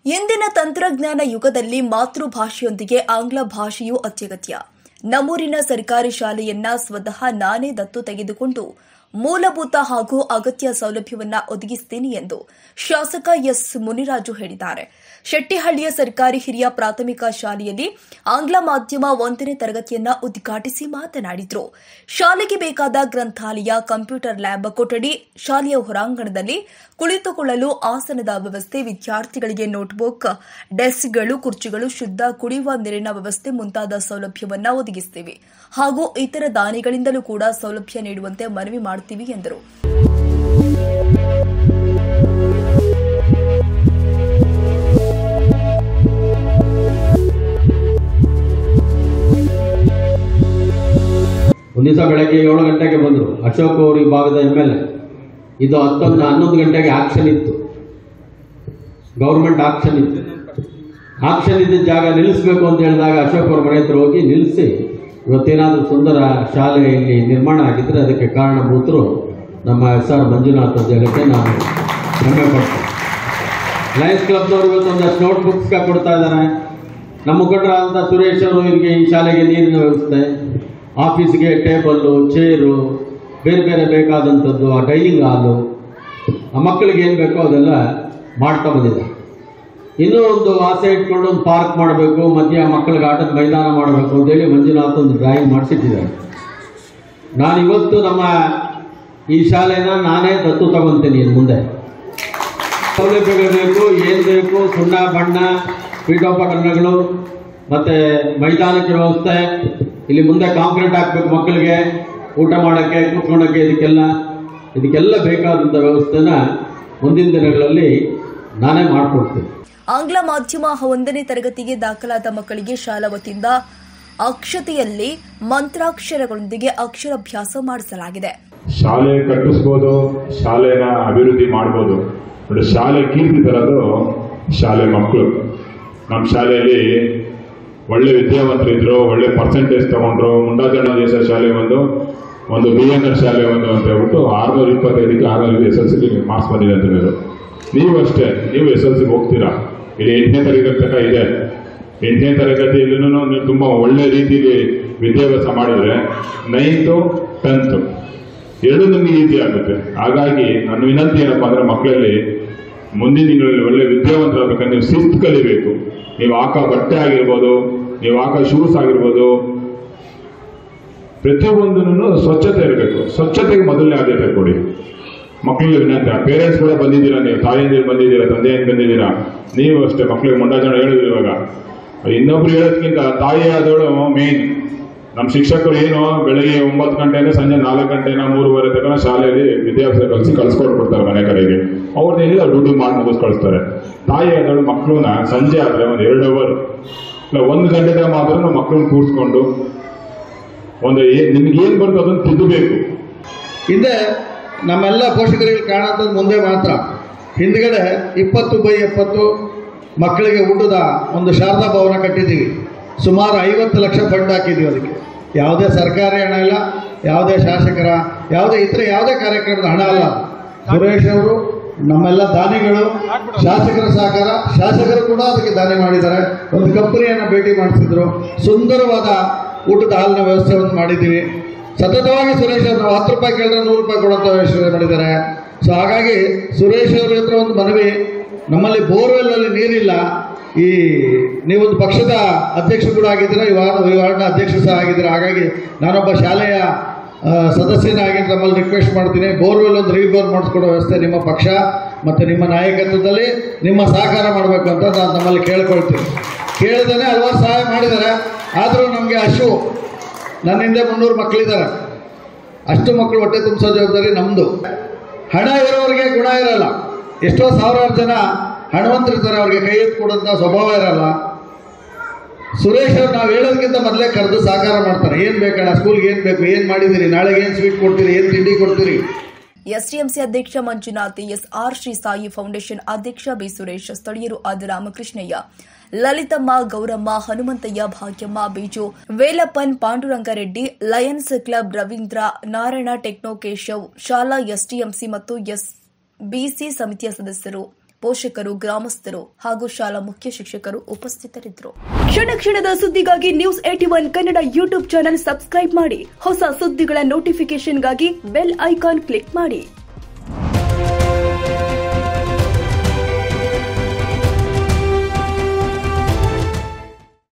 ಇಂದಿನ ತಂತ್ರಜ್ಞಾನ ಯುಗದಲ್ಲಿ ಮಾತೃಭಾಷೆಯೊಂದಿಗೆ ಆಂಗ್ಲ ಭಾಷೆಯೂ ಅತ್ಯಗತ್ಯ. ನಮ್ಮೂರಿನ ಸರ್ಕಾರಿ ಶಾಲೆಯನ್ನ ಸ್ವತಃ ನಾನೇ ದತ್ತು ತೆಗೆದುಕೊಂಡು ಮೂಲಭೂತ ಹಾಗೂ ಅಗತ್ಯ ಸೌಲಭ್ಯವನ್ನ ಒದಗಿಸುತ್ತೇನೆ ಎಂದು ಶಾಸಕ ಎಸ್ ಮುನಿರಾಜು ಹೇಳಿದ್ದಾರೆ. ಶೆಟ್ಟಿಹಳ್ಳಿಯ ಸರ್ಕಾರಿ ಹಿರಿಯ ಪ್ರಾಥಮಿಕ ಶಾಲೆಯಲ್ಲಿ ಆಂಗ್ಲ ಮಾಧ್ಯಮ 1ನೇ ತರಗತಿಯನ್ನ ಉದ್ಘಾಟಿಸಿ ಮಾತನಾಡಿದರು. ಶಾಲೆಗೆ ಬೇಕಾದ ಗ್ರಂಥಾಲಯ, ಕಂಪ್ಯೂಟರ್ ಲ್ಯಾಬ್ ಕೊಠಡಿ, ಶಾಲೆಯ ಹೊರಾಂಗಣದಲ್ಲಿ ಕುಳಿತುಕೊಳ್ಳಲು ಆಸನದ ವ್ಯವಸ್ಥೆ, ವಿದ್ಯಾರ್ಥಿಗಳಿಗೆ ನೋಟ್ಬುಕ್, ಡೆಸ್ಕ್ಗಳು, ಕುರ್ಚಿಗಳು, ಶುದ್ಧ ಕುಡಿಯುವ ನೀರಿನ ವ್ಯವಸ್ಥೆ ಮುಂತಾದ ಸೌಲಭ್ಯವನ್ನ ಒದಗಿಸುತ್ತೇವೆ ಹಾಗೂ ಇತರ ದಾನಿಗಳಿಂದಲೂ ಕೂಡ ಸೌಲಭ್ಯ ನೀಡುವಂತೆ ಮನವಿ ಮಾಡುತ್ತೀವಿ ಎಂದರು. ಒಂದು ದಿವಸ ಬೆಳಗ್ಗೆ 7 ಗಂಟೆಗೆ ಬಂದರು. ಅಶೋಕ್ ಅವರು ಈ ಭಾಗದ MLA. ಇದು 11 ಗಂಟೆಗೆ ಆಕ್ಷನ್ ಇತ್ತು, ಗೌರ್ಮೆಂಟ್ ಆಕ್ಷನ್ ಇತ್ತು. ಆಕ್ಷನ್ ಇದ್ದ ಜಾಗ ನಿಲ್ಲಿಸಬೇಕು ಅಂತ ಹೇಳಿದಾಗ ಅಶೋಕ್ ಅವ್ರ ಮನೆ ಹತ್ರ ಹೋಗಿ ನಿಲ್ಲಿಸಿ, ಇವತ್ತೇನಾದರೂ ಸುಂದರ ಶಾಲೆ ಇಲ್ಲಿ ನಿರ್ಮಾಣ ಆಗಿದ್ದರೆ ಅದಕ್ಕೆ ಕಾರಣಭೂತರು ನಮ್ಮ SR ಮಂಜುನಾಥ್ ಅಂತ ಹೇಳಕ್ಕೆ ನಾನು ಹೆಮ್ಮೆ ಪಡ್ತೇನೆ. ಲಯನ್ಸ್ ಕ್ಲಬ್ನವರು ಇವತ್ತು ಒಂದಷ್ಟು ನೋಟ್ಬುಕ್ಸ್ ಕೊಡ್ತಾ ಇದ್ದಾರೆ. ನಮ್ಮ ಮುಖಂಡರಾದಂಥ ಸುರೇಶ್ ಅವರು ಇವರಿಗೆ ಈ ಶಾಲೆಗೆ ನೀರಿನ ವ್ಯವಸ್ಥೆ, ಆಫೀಸ್ಗೆ ಟೇಬಲ್ಲು, ಚೇರು, ಬೇರೆ ಬೇರೆ ಬೇಕಾದಂಥದ್ದು, ಆ ಡೈನಿಂಗ್ ಹಾಲು, ಆ ಮಕ್ಕಳಿಗೆ ಏನು ಬೇಕೋ ಅದೆಲ್ಲ ಮಾಡ್ತಾ ಬಂದಿದ್ದಾರೆ. ಇನ್ನೂ ಒಂದು ಆಸೆ ಇಟ್ಕೊಂಡು ಒಂದು ಪಾರ್ಕ್ ಮಾಡಬೇಕು, ಮಧ್ಯ ಮಕ್ಕಳಿಗೆ ಆಟದ ಮೈದಾನ ಮಾಡಬೇಕು ಅಂತೇಳಿ ಮಂಜುನಾಥ್ ಒಂದು ಡ್ರಾಯಿಂಗ್ ಮಾಡಿಸಿಟ್ಟಿದ್ದಾರೆ. ನಾನಿವತ್ತು ನಮ್ಮ ಈ ಶಾಲೆನ ನಾನೇ ದತ್ತು ತಗೊತೀನಿ. ಇನ್ನು ಮುಂದೆ ಸೌಲಭ್ಯಗಳು ಬೇಕು, ಏನು ಬೇಕು, ಸುಣ್ಣ ಬಣ್ಣ, ಪೀಠೋಪಕರಣಗಳು, ಮತ್ತು ಮೈದಾನಕ್ಕೆ ವ್ಯವಸ್ಥೆ, ಇಲ್ಲಿ ಮುಂದೆ ಕಾಂಕ್ರೀಟ್ ಹಾಕಬೇಕು, ಮಕ್ಕಳಿಗೆ ಊಟ ಮಾಡೋಕ್ಕೆ, ಕೂತ್ಕೊಳ್ಳೋಕ್ಕೆ, ಇದಕ್ಕೆಲ್ಲ ಬೇಕಾದಂಥ ವ್ಯವಸ್ಥೆನ ಮುಂದಿನ ದಿನಗಳಲ್ಲಿ ನಾನೇ ಮಾಡಿಕೊಡ್ತೀನಿ. ಆಂಗ್ಲ ಮಾಧ್ಯಮ 1ನೇ ತರಗತಿಗೆ ದಾಖಲಾದ ಮಕ್ಕಳಿಗೆ ಶಾಲಾ ವತಿಯಿಂದ ಅಕ್ಷತೆಯಲ್ಲಿ ಮಂತ್ರಾಕ್ಷರಗಳೊಂದಿಗೆ ಅಕ್ಷರಾಭ್ಯಾಸ ಮಾಡಿಸಲಾಗಿದೆ. ಶಾಲೆ ಕಟ್ಟಿಸ್ಬೋದು, ಶಾಲೆನ ಅಭಿವೃದ್ಧಿ ಮಾಡ್ಬೋದು. ಬಟ್ ಶಾಲೆ ಕೀರ್ತಿ ತರೋದು ಶಾಲೆ ಮಕ್ಕಳು. ನಮ್ಮ ಶಾಲೆಯಲ್ಲಿ ಒಳ್ಳೆ ವಿದ್ಯಾವಂತರಿದ್ರು, ಒಳ್ಳೆ ಪರ್ಸೆಂಟೇಜ್ ತಗೊಂಡ್ರು. ಮುಂಡಾಜಣ್ಣ ದೇಶ ಶಾಲೆ ಒಂದು BNR ಶಾಲೆ ಅಂತ ಹೇಳ್ಬಿಟ್ಟು 625ಕ್ಕೆ 600 SLC ಮಾರ್ಕ್ಸ್ ಬಂದಿದೆ ಅಂತ ಹೇಳಿದ್ರು. ನೀವು ಅಷ್ಟೇ, ನೀವು SLC ಹೋಗ್ತೀರಾ, ಇಲ್ಲಿ 8ನೇ ತರಗತಿ ತನಕ ಇದೆ. 8ನೇ ತರಗತಿಯಲ್ಲೂ ನೀವು ತುಂಬ ಒಳ್ಳೆ ರೀತಿಯಲ್ಲಿ ವಿದ್ಯಾಭ್ಯಾಸ ಮಾಡಿದ್ರೆ 9th 10th ಎರಡೂ ನಿಮಗೆ ಈಸಿ ಆಗುತ್ತೆ. ಹಾಗಾಗಿ ನನ್ನ ವಿನಂತಿ ಏನಪ್ಪ ಅಂದರೆ, ಮಕ್ಕಳಲ್ಲಿ ಮುಂದಿನ ದಿನಗಳಲ್ಲಿ ಒಳ್ಳೆ ವಿದ್ಯಾವಂತರಾಗಬೇಕಂದ್ರೆ ನೀವು ಶಿಸ್ತು ಕಲಿಬೇಕು. ನೀವು ಹಾಕೋ ಬಟ್ಟೆ ಆಗಿರ್ಬೋದು, ನೀವು ಹಾಕೋ ಶೂಸ್ ಆಗಿರ್ಬೋದು, ಪ್ರತಿಯೊಂದನ್ನು ಸ್ವಚ್ಛತೆ ಇರಬೇಕು. ಸ್ವಚ್ಛತೆಗೆ ಮೊದಲನೇ ಆದ್ಯತೆ ಕೊಡಿ. ಮಕ್ಕಳಿಗೆ ವಿನಂತಿ, ಪೇರೆಂಟ್ಸ್ ಕೂಡ ಬಂದಿದ್ದೀರಾ, ನೀವು ತಾಯಿಯಂದಿರು ಬಂದಿದ್ದೀರಾ, ತಂದೆಯಿಂದ ಬಂದಿದ್ದೀರಾ, ನೀವು ಅಷ್ಟೇ. ಮಕ್ಕಳಿಗೆ ಮುಂಡಾಜನ ಹೇಳಿದ್ರು. ಇವಾಗ ಇನ್ನೊಬ್ರು ಹೇಳೋದಕ್ಕಿಂತ ತಾಯಿ ಆದವಳು ಮೇನ್. ನಮ್ಮ ಶಿಕ್ಷಕರು ಏನು ಬೆಳಗ್ಗೆ 9 ಗಂಟೆಯಿಂದ ಸಂಜೆ 4 ಗಂಟೆನ 3:30 ತನಕ ಶಾಲೆಯಲ್ಲಿ ವಿದ್ಯಾಭ್ಯಾಸ ಕಲಿಸ್ಕೊಟ್ಬಿಡ್ತಾರೆ ಮನೆ ಕಡೆಗೆ. ಅವ್ರದ್ದೇನಿದೆ ಅವ್ರು ಡ್ಯೂಟಿ ಮಾಡಿ ಮುಗಿಸ್ ಕಳಿಸ್ತಾರೆ. ತಾಯಿ ಆದವಳು ಮಕ್ಕಳನ್ನ ಸಂಜೆ ಆದರೆ ಒಂದು 2 ಅವರ್ ಇಲ್ಲ 1 ಗಂಟೆಗೆ ಮಾತ್ರ ನಾವು ಮಕ್ಕಳನ್ನ ಕೂರಿಸ್ಕೊಂಡು ನಿಮ್ಗೆ ಏನು ಬರ್ತೋ ಅದನ್ನು ತಿದ್ದಬೇಕು. ಹಿಂದೆ ನಮ್ಮೆಲ್ಲ ಪೋಷಕರಿಗೆ ಕಾಣೋಂಥದ್ದು ಮುಂದೆ ಮಾತ್ರ. ಹಿಂದ್ಗಡೆ 20/70 ಮಕ್ಕಳಿಗೆ ಊಟದ ಒಂದು ಶಾರದಾ ಭವನ ಕಟ್ಟಿದ್ದೀವಿ. ಸುಮಾರು 50 ಲಕ್ಷ ಫಂಡ್ ಹಾಕಿದ್ದೀವಿ. ಅದಕ್ಕೆ ಯಾವುದೇ ಸರ್ಕಾರಿ ಹಣ ಇಲ್ಲ, ಯಾವುದೇ ಶಾಸಕರ ಯಾವುದೇ ಕಾರ್ಯಕ್ರಮದ ಹಣ ಅಲ್ಲ. ಸುರೇಶ್ ಅವರು, ನಮ್ಮೆಲ್ಲ ದಾನಿಗಳು, ಶಾಸಕರ ಸಹಕಾರ, ಶಾಸಕರು ಕೂಡ ಅದಕ್ಕೆ ದಾನಿ ಮಾಡಿದ್ದಾರೆ. ಒಂದು ಕಂಪನಿಯನ್ನು ಭೇಟಿ ಮಾಡಿಸಿದ್ರು. ಸುಂದರವಾದ ಊಟದ ಹಾಲಿನ ವ್ಯವಸ್ಥೆಯನ್ನು ಮಾಡಿದ್ದೀವಿ. ಸತತವಾಗಿ ಸುರೇಶ್ ಅವರು 10 ರೂಪಾಯಿ ಕೇಳಿದ್ರೆ 100 ರೂಪಾಯಿ ಕೊಡುವಂಥ ವ್ಯವಸ್ಥೆ ಮಾಡಿದ್ದಾರೆ. ಸೊ ಹಾಗಾಗಿ ಸುರೇಶ್ ಅವರ ಹತ್ರ ಒಂದು ಮನವಿ, ನಮ್ಮಲ್ಲಿ ಬೋರ್ವೆಲ್ನಲ್ಲಿ ನೀರಿಲ್ಲ. ನೀವೊಂದು ಪಕ್ಷದ ಅಧ್ಯಕ್ಷ ಕೂಡ ಆಗಿದ್ದೀರಾ, ಈ ವಾರ್ಡ್ನ ಅಧ್ಯಕ್ಷ ಸಹ ಆಗಿದ್ದೀರಾ. ಹಾಗಾಗಿ ನಾನೊಬ್ಬ ಶಾಲೆಯ ಸದಸ್ಯನಾಗಿ ನಮ್ಮಲ್ಲಿ ರಿಕ್ವೆಸ್ಟ್ ಮಾಡ್ತೀನಿ, ಬೋರ್ವೆಲ್ ಒಂದು ರೀಬೋರ್ ಮಾಡಿಸ್ಕೊಡೋ ವ್ಯವಸ್ಥೆ ನಿಮ್ಮ ಪಕ್ಷ ಮತ್ತು ನಿಮ್ಮ ನಾಯಕತ್ವದಲ್ಲಿ ನಿಮ್ಮ ಸಹಕಾರ ಮಾಡಬೇಕು ಅಂತ ನಾನು ನಮ್ಮಲ್ಲಿ ಕೇಳ್ಕೊಳ್ತೀನಿ. ಕೇಳಿದೇನೆ ಹಲವಾರು ಸಹಾಯ ಮಾಡಿದ್ದಾರೆ. ಆದರೂ ನಮಗೆ ನನ್ನ ಹಿಂದೆ 300 ಮಕ್ಕಳಿದ್ದಾರೆ. ಅಷ್ಟು ಮಕ್ಕಳು ಹೊಟ್ಟೆ ತುಂಬಿಸೋ ಜವಾಬ್ದಾರಿ ನಮ್ಮದು. ಹಣ ಇರೋರಿಗೆ ಗುಣ ಇರಲ್ಲ. ಎಷ್ಟೋ ಸಾವಿರಾರು ಜನ ಹಣವಂತರಿರ್ತಾರೆ, ಅವ್ರಿಗೆ ಕೈ ಎತ್ತು ಕೊಡೋಂಥ ಸ್ವಭಾವ ಇರಲ್ಲ. ಸುರೇಶ್ ಅವ್ರು ನಾವು ಹೇಳೋದಕ್ಕಿಂತ ಮೊದಲೇ ಕರೆದು ಸಹಕಾರ ಮಾಡ್ತಾರೆ. ಏನು ಬೇಕಣ್ಣ, ಸ್ಕೂಲ್ಗೆ ಏನು ಬೇಕು, ಏನು ಮಾಡಿದ್ದೀರಿ, ನಾಳೆಗೆ ಏನು ಸ್ವೀಟ್ ಕೊಡ್ತೀರಿ, ಏನು ತಿಂಡಿ ಕೊಡ್ತೀರಿ. STMC ಅಧ್ಯಕ್ಷ ಮಂಜುನಾಥ್, SR ಶ್ರೀ ಸಾಯಿ ಫೌಂಡೇಶನ್ ಅಧ್ಯಕ್ಷ ಬಿ ಸುರೇಶ್, ಸ್ಥಳೀಯರು ಆದ Ramakrishnaiah, Lalithamma, Gowramma, Hanumanthaiah, Bhagyamma, Biju, Velappan, Pandurangareddy, lions club Ravindra, Narayana, techno Keshav, ಶಾಲಾ STMC ಮತ್ತು SBC ಸಮಿತಿಯ ಸದಸ್ಯರು ಪೋಷಕರು, ಗ್ರಾಮಸ್ಥರು ಹಾಗೂ ಶಾಲಾ ಮುಖ್ಯ ಶಿಕ್ಷಕರು ಉಪಸ್ಥಿತರಿದ್ದರು. ಕ್ಷಣ ಕ್ಷಣದ ಸುದ್ದಿಗಾಗಿ news 81 Kannada YouTube channel subscribe ಮಾಡಿ. ಹೊಸ ಸುದ್ದಿಗಳ ನೋಟಿಫಿಕೇಶನ್ಗಾಗಿ ಬೆಲ್ ಐಕಾನ್ ಕ್ಲಿಕ್ ಮಾಡಿ.